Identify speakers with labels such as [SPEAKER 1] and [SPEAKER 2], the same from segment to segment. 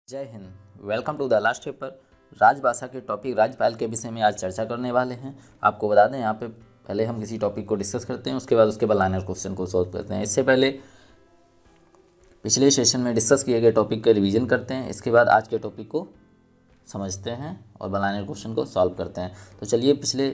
[SPEAKER 1] जय हिंद। Welcome to the last paper. राजभाषा के टॉपिक राज्यपाल के विषय में आज चर्चा करने वाले हैं। आपको बता दें, यहाँ पे पहले हम किसी टॉपिक को डिस्कस करते हैं, उसके बाद लाइनर क्वेश्चन को सॉल्व करते हैं। इससे पहले पिछले सेशन में डिस्कस किए गए टॉपिक का रिवीजन करते हैं, इसके बाद आज के टॉपिक को समझते हैं और लाइनर क्वेश्चन को सॉल्व करते हैं। तो चलिए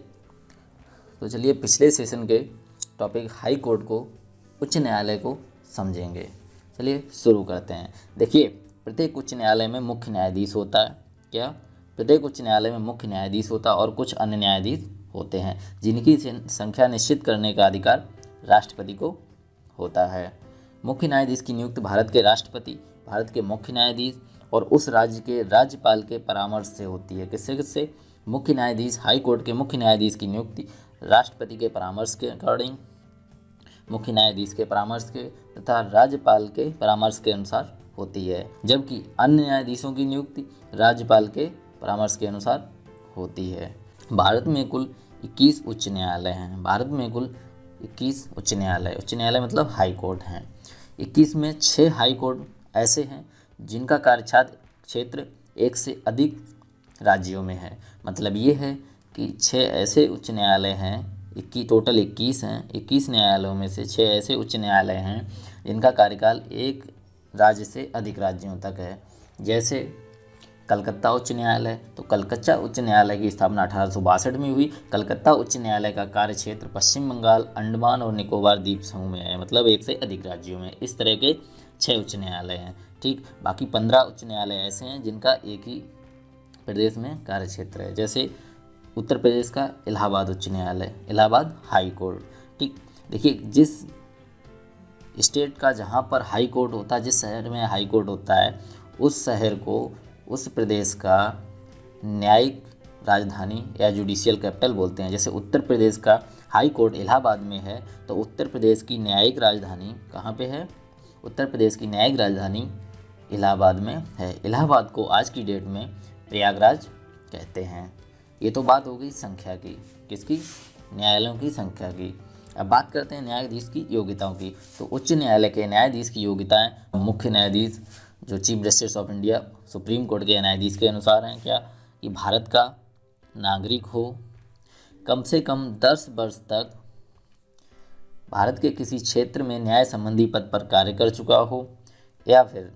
[SPEAKER 1] पिछले सेशन के टॉपिक हाई कोर्ट को, उच्च न्यायालय को समझेंगे। चलिए शुरू करते हैं। देखिए, प्रत्येक उच्च न्यायालय में मुख्य न्यायाधीश होता है। क्या? प्रत्येक उच्च न्यायालय में मुख्य न्यायाधीश होता है और कुछ अन्य न्यायाधीश होते हैं जिनकी संख्या निश्चित करने का अधिकार राष्ट्रपति को होता है। मुख्य न्यायाधीश की नियुक्ति भारत के राष्ट्रपति, भारत के मुख्य न्यायाधीश और उस राज्य के राज्यपाल के परामर्श से होती है। किससे? मुख्य न्यायाधीश, हाई कोर्ट के मुख्य न्यायाधीश की नियुक्ति राष्ट्रपति के परामर्श के अकॉर्डिंग, मुख्य न्यायाधीश के परामर्श के तथा राज्यपाल के परामर्श के अनुसार होती है, जबकि अन्य न्यायाधीशों की नियुक्ति राज्यपाल के परामर्श के अनुसार होती है। भारत में कुल 21 उच्च न्यायालय हैं। भारत में कुल 21 उच्च न्यायालय मतलब हाई कोर्ट हैं। 21 में 6 हाई कोर्ट ऐसे हैं जिनका कार्यक्षेत्र क्षेत्र एक से अधिक राज्यों में है। मतलब ये है कि 6 ऐसे उच्च न्यायालय हैं, टोटल 21 हैं। 21 न्यायालयों में से 6 ऐसे उच्च न्यायालय हैं जिनका कार्यकाल एक राज्य से अधिक राज्यों तक है। जैसे कलकत्ता उच्च न्यायालय, तो कलकत्ता उच्च न्यायालय की स्थापना 1862 में हुई। कलकत्ता उच्च न्यायालय का कार्य क्षेत्र पश्चिम बंगाल, अंडमान और निकोबार द्वीप समूह में है, मतलब एक से अधिक राज्यों में। इस तरह के 6 उच्च न्यायालय हैं। ठीक, बाकी 15 उच्च न्यायालय ऐसे हैं जिनका एक ही प्रदेश में कार्य क्षेत्र है। जैसे उत्तर प्रदेश का इलाहाबाद उच्च न्यायालय, इलाहाबाद हाई कोर्ट। ठीक, देखिए, जिस स्टेट का जहाँ पर हाई कोर्ट होता है, जिस शहर में हाई कोर्ट होता है, उस शहर को उस प्रदेश का न्यायिक राजधानी या जुडिशियल कैपिटल बोलते हैं। जैसे उत्तर प्रदेश का हाई कोर्ट इलाहाबाद में है, तो उत्तर प्रदेश की न्यायिक राजधानी कहाँ पे है? उत्तर प्रदेश की न्यायिक राजधानी इलाहाबाद में है। इलाहाबाद को आज की डेट में प्रयागराज कहते हैं। ये तो बात हो गई संख्या की, किसकी? न्यायालयों की संख्या की। अब बात करते हैं न्यायाधीश की योग्यताओं की। तो उच्च न्यायालय के न्यायाधीश की योग्यताएं, मुख्य न्यायाधीश जो chief justice of India supreme court के न्यायाधीश के अनुसार हैं। क्या? कि भारत का नागरिक हो, कम से कम 10 वर्ष तक भारत के किसी क्षेत्र में न्याय संबंधी पद पर कार्य कर चुका हो, या फिर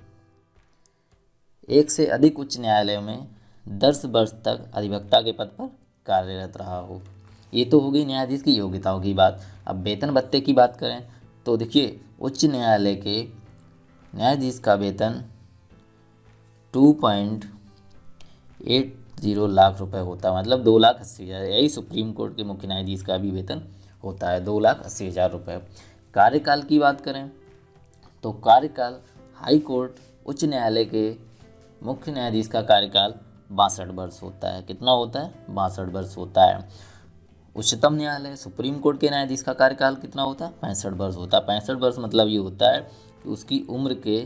[SPEAKER 1] एक से अधिक उच्च न्यायालयों में 10 वर्ष तक अधिवक्ता के पद पर कार्यरत रहा हो। ये तो हो गई न्यायाधीश की योग्यताओं की बात। अब वेतन भत्ते की बात करें तो देखिए, उच्च न्यायालय के न्यायाधीश का वेतन 2.80 लाख रुपए होता है, मतलब 2,80,000। यही सुप्रीम कोर्ट के मुख्य न्यायाधीश का भी वेतन होता है, 2,80,000 रुपये। कार्यकाल की बात करें तो कार्यकाल हाई कोर्ट उच्च न्यायालय के मुख्य न्यायाधीश का कार्यकाल 62 वर्ष होता है। कितना होता है? 62 वर्ष होता है। उच्चतम न्यायालय सुप्रीम कोर्ट के न्यायाधीश का कार्यकाल कितना होता है? 65 वर्ष होता है। 65 वर्ष मतलब ये होता है कि उसकी उम्र के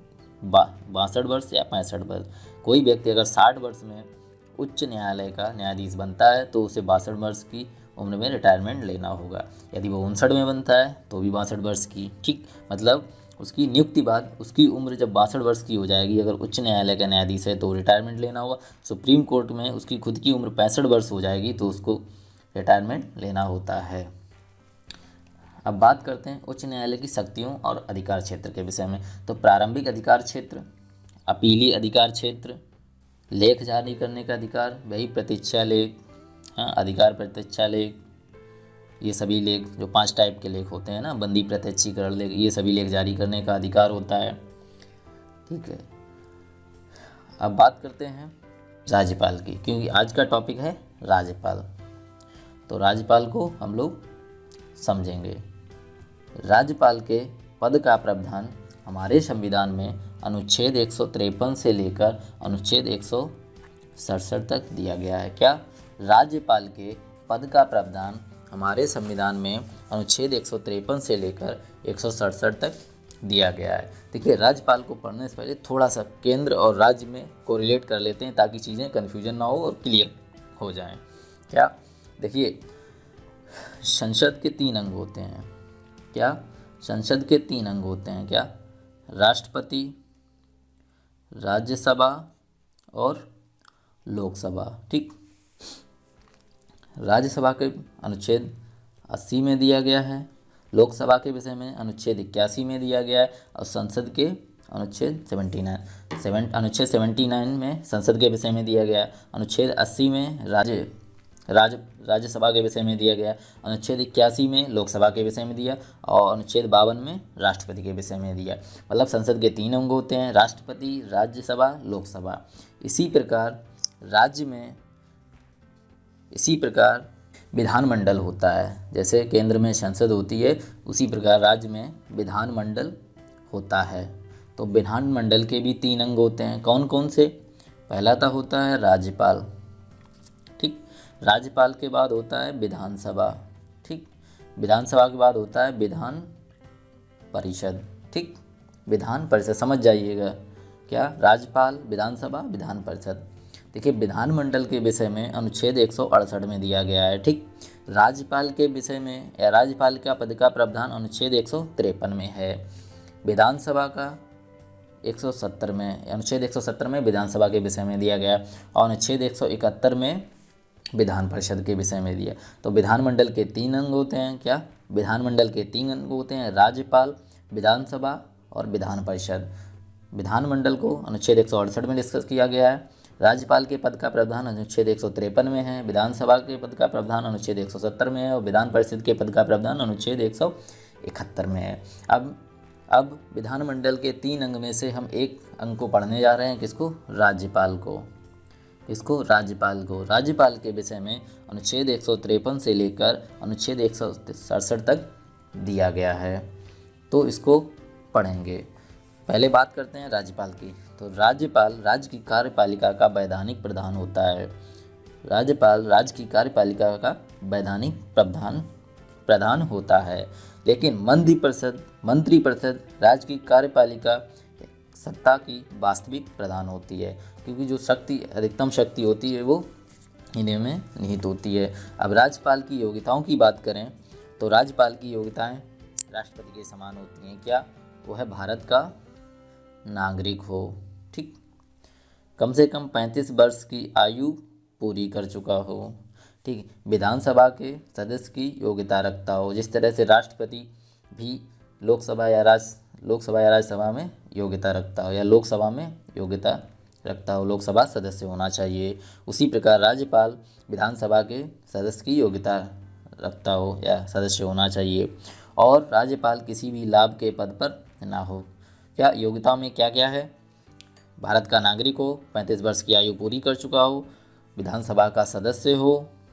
[SPEAKER 1] 62 वर्ष या 65 वर्ष। कोई व्यक्ति अगर 60 वर्ष में उच्च न्यायालय का न्यायाधीश बनता है तो उसे 62 वर्ष की उम्र में रिटायरमेंट लेना होगा। यदि वो 59 में बनता है तो भी 62 वर्ष की। ठीक, मतलब उसकी नियुक्ति बाद उसकी उम्र जब 62 वर्ष की हो जाएगी, अगर उच्च न्यायालय का न्यायाधीश है तो रिटायरमेंट लेना होगा। सुप्रीम कोर्ट में उसकी खुद की उम्र 65 वर्ष हो जाएगी तो उसको रिटायरमेंट लेना होता है। अब बात करते हैं उच्च न्यायालय की शक्तियों और अधिकार क्षेत्र के विषय में। तो प्रारंभिक अधिकार क्षेत्र, अपीली अधिकार क्षेत्र, लेख जारी करने का अधिकार, वही प्रतीक्षा लेख, हाँ, अधिकार प्रतीक्षा लेख, ये सभी लेख जो 5 टाइप के लेख होते हैं ना, बंदी प्रत्यक्षीकरण लेख, ये सभी लेख जारी करने का अधिकार होता है। ठीक है, अब बात करते हैं राज्यपाल की, क्योंकि आज का टॉपिक है राज्यपाल। तो राज्यपाल को हम लोग समझेंगे। राज्यपाल के पद का प्रावधान हमारे संविधान में अनुच्छेद 153 से लेकर अनुच्छेद 167 तक दिया गया है। क्या? राज्यपाल के पद का प्रावधान हमारे संविधान में अनुच्छेद 153 से लेकर 167 तक दिया गया है। देखिए, राज्यपाल को पढ़ने से पहले थोड़ा सा केंद्र और राज्य में कोरिलेट कर लेते हैं ताकि चीज़ें कन्फ्यूजन ना हो और क्लियर हो जाएं। क्या? देखिए, संसद के 3 अंग होते हैं। क्या? संसद के 3 अंग होते हैं। क्या? राष्ट्रपति, राज्यसभा और लोकसभा। ठीक, राज्यसभा के अनुच्छेद 80 में दिया गया है, लोकसभा के विषय में अनुच्छेद 81 में दिया गया है, और संसद के अनुच्छेद 79 में संसद के विषय में दिया गया है, अनुच्छेद 80 में राज्यसभा के विषय में दिया गया, अनुच्छेद 81 में लोकसभा के विषय में दिया, और अनुच्छेद 52 में राष्ट्रपति के विषय में दिया। मतलब संसद के 3 अंग होते हैं, राष्ट्रपति, राज्यसभा, लोकसभा। इसी प्रकार विधानमंडल होता है। जैसे केंद्र में संसद होती है, उसी प्रकार राज्य में विधानमंडल होता है। तो विधानमंडल के भी 3 अंग होते हैं। कौन कौन से? पहला तो होता है राज्यपाल। ठीक, राज्यपाल के बाद होता है विधानसभा। ठीक, विधानसभा के बाद होता है विधान परिषद। ठीक, विधान परिषद समझ जाइएगा, क्या? राज्यपाल, विधानसभा, विधान परिषद। देखिए, विधानमंडल के विषय में अनुच्छेद 168 में दिया गया है। ठीक, राज्यपाल के विषय में या राज्यपाल का पद का प्रावधान अनुच्छेद 153 में है। विधानसभा का 170 में, अनुच्छेद 170 में विधानसभा के विषय में दिया गया, और अनुच्छेद 171 में विधान परिषद के विषय में दिया। तो विधानमंडल के 3 अंग होते हैं। क्या? विधानमंडल के 3 अंग होते हैं, राज्यपाल, विधानसभा और विधान परिषद। विधानमंडल को अनुच्छेद 168 में डिस्कस किया गया है, राज्यपाल के पद का प्रावधान अनुच्छेद 153 में है, विधानसभा के पद का प्रावधान अनुच्छेद 170 में है, और विधान परिषद के पद का प्रावधान अनुच्छेद 171 में है। अब विधानमंडल के 3 अंग में से हम एक अंग को पढ़ने जा रहे हैं। किसको? राज्यपाल को। इसको राज्यपाल को। राज्यपाल के विषय में अनुच्छेद 153 से लेकर अनुच्छेद 167 तक दिया गया है, तो इसको पढ़ेंगे। पहले बात करते हैं राज्यपाल की। तो राज्यपाल राज्य की कार्यपालिका का वैधानिक प्रधान होता है। राज्यपाल राज्य की कार्यपालिका का वैधानिक प्रधान होता है, लेकिन मंत्री परिषद राज्य की कार्यपालिका सत्ता की वास्तविक प्रधान होती है, क्योंकि जो अधिकतम शक्ति होती है वो इन्हीं में निहित होती है। अब राज्यपाल की योग्यताओं की बात करें तो राज्यपाल की योग्यताएं राष्ट्रपति के समान होती हैं। क्या? वो है भारत का नागरिक हो। ठीक, कम से कम 35 वर्ष की आयु पूरी कर चुका हो। ठीक, विधानसभा के सदस्य की योग्यता रखता हो, जिस तरह से राष्ट्रपति भी लोकसभा या राज्यसभा में योग्यता रखता हो, या लोकसभा में योग्यता रखता हो, लोकसभा सदस्य होना चाहिए। उसी प्रकार राज्यपाल विधानसभा के सदस्य की योग्यता रखता हो या सदस्य होना चाहिए, और राज्यपाल किसी भी लाभ के पद पर ना हो। क्या योग्यताओं में क्या क्या है? भारत का नागरिक हो, 35 वर्ष की आयु पूरी कर चुका हो, विधानसभा का सदस्य हो,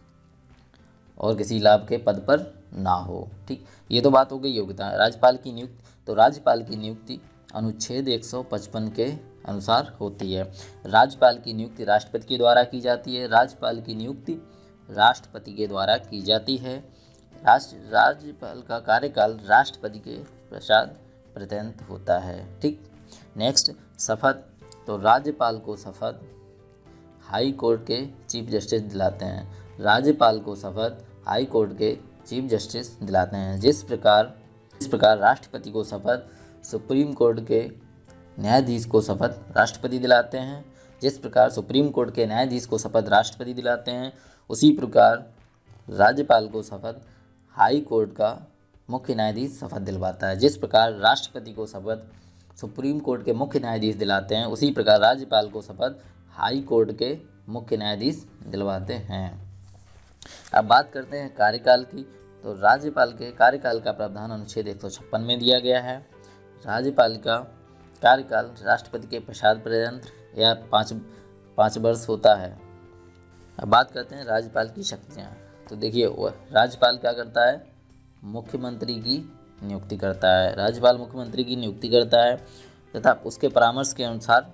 [SPEAKER 1] और किसी लाभ के पद पर ना हो। ठीक, ये तो बात हो गई योग्यता। राज्यपाल की नियुक्ति, तो राज्यपाल की नियुक्ति अनुच्छेद 155 के अनुसार होती है। राज्यपाल की नियुक्ति राष्ट्रपति के द्वारा की जाती है। राज्यपाल की नियुक्ति राष्ट्रपति के द्वारा की जाती है। राज्यपाल का कार्यकाल राष्ट्रपति के पश्चात पर्यंत होता है। ठीक, नेक्स्ट शपथ। तो राज्यपाल को शपथ हाई कोर्ट के चीफ जस्टिस दिलाते हैं। राज्यपाल को शपथ हाई कोर्ट के चीफ जस्टिस दिलाते हैं। जिस प्रकार राष्ट्रपति को शपथ सुप्रीम कोर्ट के न्यायाधीश को शपथ राष्ट्रपति दिलाते हैं, जिस प्रकार सुप्रीम कोर्ट के न्यायाधीश को शपथ राष्ट्रपति दिलाते हैं, उसी प्रकार राज्यपाल को शपथ हाई कोर्ट का मुख्य न्यायाधीश शपथ दिलवाता है। जिस प्रकार राष्ट्रपति को शपथ सुप्रीम कोर्ट के मुख्य न्यायाधीश दिलाते हैं, उसी प्रकार राज्यपाल को शपथ हाई कोर्ट के मुख्य न्यायाधीश दिलवाते हैं। अब बात करते हैं कार्यकाल की। तो राज्यपाल के कार्यकाल का प्रावधान अनुच्छेद 156 में दिया गया है। राज्यपाल का कार्यकाल राष्ट्रपति के पश्चात पर्यंत या 5 वर्ष होता है। अब बात करते हैं राज्यपाल की शक्तियाँ। तो देखिए, राज्यपाल क्या करता है? मुख्यमंत्री की नियुक्ति करता है। राज्यपाल मुख्यमंत्री की नियुक्ति करता है तथा उसके परामर्श के अनुसार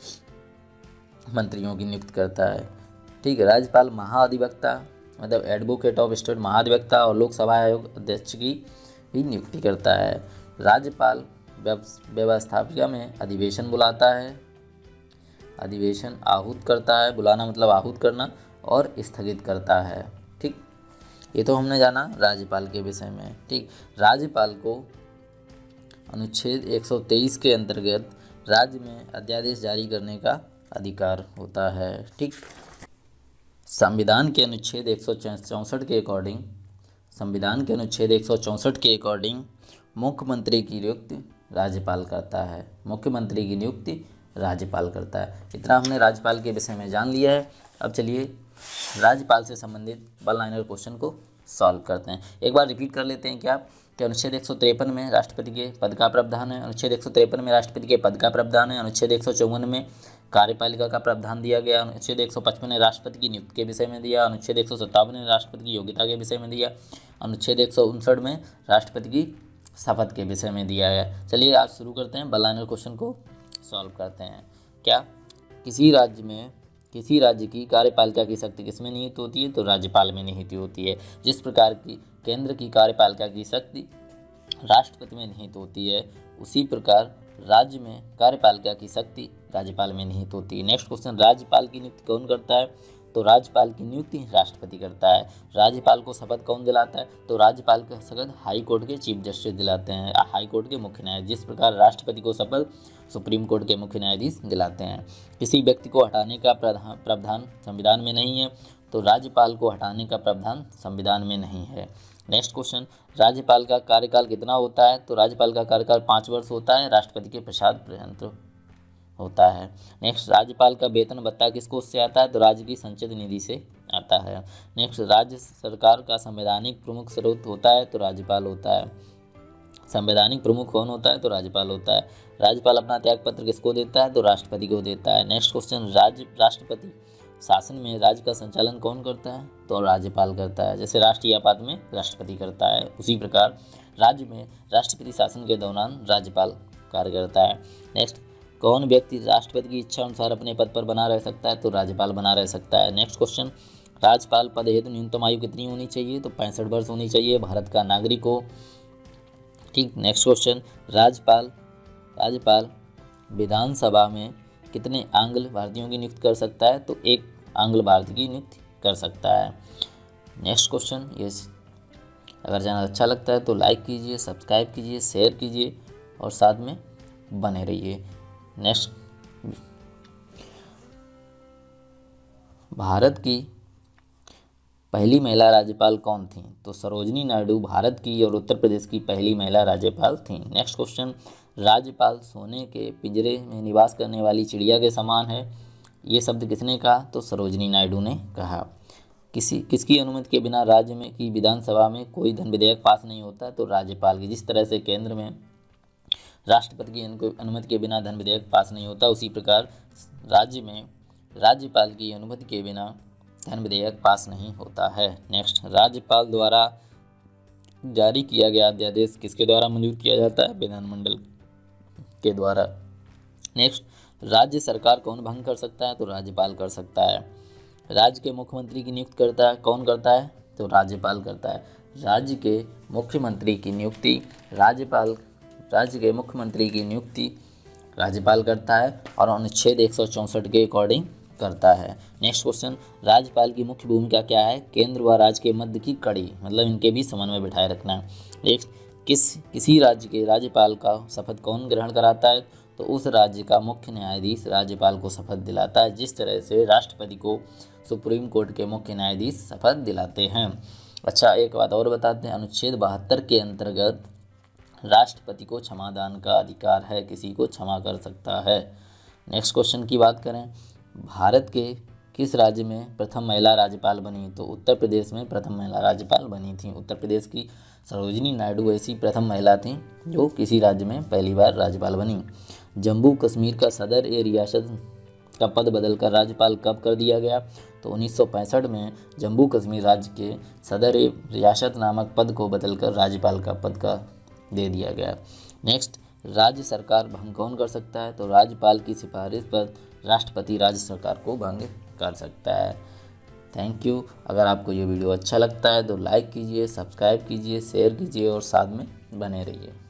[SPEAKER 1] मंत्रियों की नियुक्ति करता है। ठीक है, राज्यपाल महाधिवक्ता मतलब एडवोकेट ऑफ स्टेट महाधिवक्ता और लोकसभा आयोग अध्यक्ष की भी नियुक्ति करता है। राज्यपाल व्यवस्थापिका में अधिवेशन बुलाता है, अधिवेशन आहूत करता है, बुलाना मतलब आहूत करना, और स्थगित करता है। ठीक, ये तो हमने जाना राज्यपाल के विषय में। ठीक, राज्यपाल को अनुच्छेद 123 के अंतर्गत राज्य में अध्यादेश जारी करने का अधिकार होता है। ठीक, संविधान के अनुच्छेद 164 के अकॉर्डिंग, संविधान के अनुच्छेद 164 के अकॉर्डिंग मुख्यमंत्री की नियुक्ति राज्यपाल करता है। मुख्यमंत्री की नियुक्ति राज्यपाल करता है। इतना हमने राज्यपाल के विषय में जान लिया है। अब चलिए राज्यपाल से संबंधित वन लाइनर क्वेश्चन को सॉल्व करते हैं। एक बार रिपीट कर लेते हैं क्या कि अनुच्छेद 153 में राष्ट्रपति के पद का प्रावधान है। अनुच्छेद 153 में राष्ट्रपति के पद का प्रावधान है। अनुच्छेद 154 में कार्यपालिका का प्रावधान दिया गया। अनुच्छेद 155 ने राष्ट्रपति की नियुक्ति के विषय में दिया। अनुच्छेद 157 ने राष्ट्रपति की योग्यता के विषय में दिया। अनुच्छेद 159 में राष्ट्रपति की शपथ के विषय में दिया है। चलिए आज शुरू करते हैं, वन लाइनर क्वेश्चन को सॉल्व करते हैं। क्या किसी राज्य की कार्यपालिका की शक्ति किसमें निहित होती है? तो राज्यपाल में निहित होती है। जिस प्रकार की केंद्र की कार्यपालिका की शक्ति राष्ट्रपति में निहित होती है, उसी प्रकार राज्य में कार्यपालिका की शक्ति राज्यपाल में निहित होती है। नेक्स्ट क्वेश्चन, राज्यपाल की नियुक्ति कौन करता है? तो राज्यपाल की नियुक्ति राष्ट्रपति करता है। राज्यपाल को शपथ कौन दिलाता है? तो राज्यपाल का शपथ हाई कोर्ट के चीफ जस्टिस दिलाते हैं, हाई कोर्ट के मुख्य न्यायाधीश। जिस प्रकार राष्ट्रपति को शपथ सुप्रीम कोर्ट के मुख्य न्यायाधीश दिलाते हैं। किसी व्यक्ति को हटाने का प्रावधान संविधान में नहीं है, तो राज्यपाल को हटाने का प्रावधान संविधान में नहीं है। नेक्स्ट क्वेश्चन, राज्यपाल का कार्यकाल कितना होता है? तो राज्यपाल का कार्यकाल 5 वर्ष होता है, राष्ट्रपति के पश्चात पर्यंत होता है। नेक्स्ट, राज्यपाल का वेतन भत्ता किस कोष से आता है? तो राज्य की संचित निधि से आता है। नेक्स्ट, राज्य सरकार का संवैधानिक प्रमुख स्रोत होता है, तो राज्यपाल होता है। संवैधानिक प्रमुख कौन होता है? तो राज्यपाल होता है। राज्यपाल अपना त्यागपत्र किसको देता है? तो राष्ट्रपति को देता है। नेक्स्ट क्वेश्चन, राष्ट्रपति शासन में राज्य का संचालन कौन करता है? तो राज्यपाल करता है। जैसे राष्ट्रीय आपात में राष्ट्रपति करता है, उसी प्रकार राज्य में राष्ट्रपति शासन के दौरान राज्यपाल कार्य करता है। नेक्स्ट, कौन व्यक्ति राष्ट्रपति की इच्छा अनुसार अपने पद पर बना रह सकता है? तो राज्यपाल बना रह सकता है। नेक्स्ट क्वेश्चन, राज्यपाल पद हेतु न्यूनतम आयु कितनी होनी चाहिए? तो 65 वर्ष होनी चाहिए भारत का नागरिक हो। ठीक, नेक्स्ट क्वेश्चन, राज्यपाल विधानसभा में कितने आंग्ल भारतीयों की नियुक्ति कर सकता है? तो 1 आंग्ल भारतीय की नियुक्ति कर सकता है। नेक्स्ट क्वेश्चन, ये अगर चैनल अच्छा लगता है तो लाइक कीजिए, सब्सक्राइब कीजिए, शेयर कीजिए और साथ में बने रहिए। नेक्स्ट, भारत की पहली महिला राज्यपाल कौन थी? तो सरोजिनी नायडू भारत की और उत्तर प्रदेश की पहली महिला राज्यपाल थी। नेक्स्ट क्वेश्चन, राज्यपाल सोने के पिंजरे में निवास करने वाली चिड़िया के समान है, ये शब्द किसने कहा? तो सरोजिनी नायडू ने कहा। किसकी अनुमति के बिना राज्य में की विधानसभा में कोई धन विधेयक पास नहीं होता? तो राज्यपाल की। जिस तरह से केंद्र में राष्ट्रपति की अनुमति के बिना धन विधेयक पास नहीं होता, उसी प्रकार राज्य में राज्यपाल की अनुमति के बिना धन विधेयक पास नहीं होता है। नेक्स्ट, राज्यपाल द्वारा जारी किया गया अध्यादेश किसके द्वारा मंजूर किया जाता है? विधानमंडल के द्वारा। नेक्स्ट, राज्य सरकार कौन भंग कर सकता है? तो राज्यपाल कर सकता है। राज्य के मुख्यमंत्री की नियुक्ति करता है कौन करता है? तो राज्यपाल करता है। राज्य के मुख्यमंत्री की नियुक्ति राज्यपाल करता है और अनुच्छेद 164 के अकॉर्डिंग करता है। नेक्स्ट क्वेश्चन, राज्यपाल की मुख्य भूमिका क्या है? केंद्र व राज्य के मध्य की कड़ी, मतलब इनके भी समन्वय बिठाए रखना है। नेक्स्ट, किसी राज्य के राज्यपाल का शपथ कौन ग्रहण कराता है? तो उस राज्य का मुख्य न्यायाधीश राज्यपाल को शपथ दिलाता है, जिस तरह से राष्ट्रपति को सुप्रीम कोर्ट के मुख्य न्यायाधीश शपथ दिलाते हैं। अच्छा, एक बात और बताते हैं, अनुच्छेद 72 के अंतर्गत राष्ट्रपति को क्षमादान का अधिकार है, किसी को क्षमा कर सकता है। नेक्स्ट क्वेश्चन की बात करें, भारत के किस राज्य में प्रथम महिला राज्यपाल बनी? तो उत्तर प्रदेश में प्रथम महिला राज्यपाल बनी थी। उत्तर प्रदेश की सरोजिनी नायडू ऐसी प्रथम महिला थी जो किसी राज्य में पहली बार राज्यपाल बनी। जम्मू कश्मीर का सदर ए रियासत का पद बदलकर राज्यपाल कब कर दिया गया? तो 1965 में जम्मू कश्मीर राज्य के सदर ए रियासत नामक पद को बदलकर राज्यपाल का पद का दे दिया गया। नेक्स्ट, राज्य सरकार भंग कौन कर सकता है? तो राज्यपाल की सिफारिश पर राष्ट्रपति राज्य सरकार को भंग कर सकता है। Thank you. अगर आपको ये वीडियो अच्छा लगता है तो लाइक कीजिए, सब्सक्राइब कीजिए, शेयर कीजिए और साथ में बने रहिए।